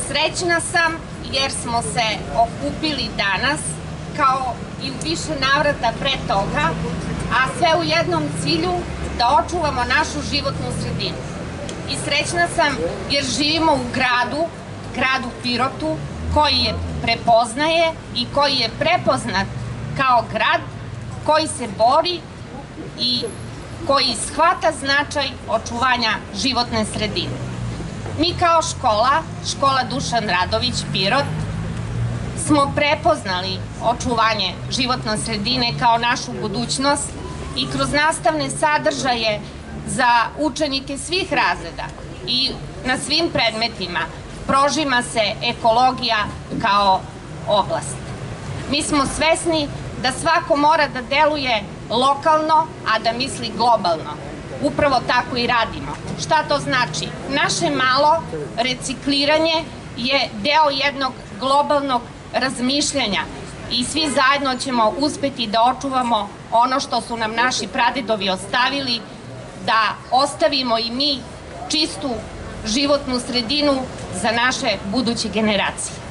Srećna sam jer smo se okupili danas, kao i u više navrata pre toga, a sve u jednom cilju da očuvamo našu životnu sredinu. I srećna sam jer živimo u gradu Pirotu, koji je prepoznaje i koji je prepoznat kao grad koji se bori i koji shvata značaj očuvanja životne sredine. Mi kao škola Dušan Radović Pirot, smo prepoznali očuvanje životne sredine kao našu budućnost i kroz nastavne sadržaje za učenike svih razreda i na svim predmetima prožima se ekologija kao oblast. Mi smo svesni da svako mora da deluje lokalno, a da misli globalno. Upravo tako i radimo. Šta to znači? Naše malo recikliranje je deo jednog globalnog razmišljanja i svi zajedno ćemo uspeti da očuvamo ono što su nam naši pradedovi ostavili, da ostavimo i mi čistu životnu sredinu za naše buduće generacije.